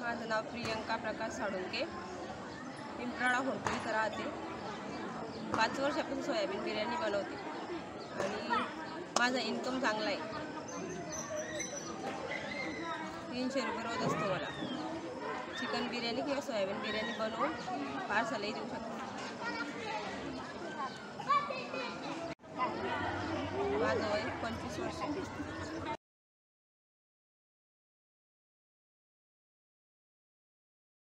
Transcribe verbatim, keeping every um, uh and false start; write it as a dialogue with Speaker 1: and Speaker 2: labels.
Speaker 1: माझं नाव प्रियंका प्रकाश सालुंखे, पिंपराळा होळकर इथं राहते। पाच वर्षापासून सोयाबीन बिर्याणी बनवते आणि माझा इन्कम चांगला आहे। तीनशे रुपये रोज असतो मला। चिकन बिर्याणी किंवा सोयाबीन बिर्याणी बनवून पार्सलही देऊ शकतो। माझं वय पंचवीस वर्ष।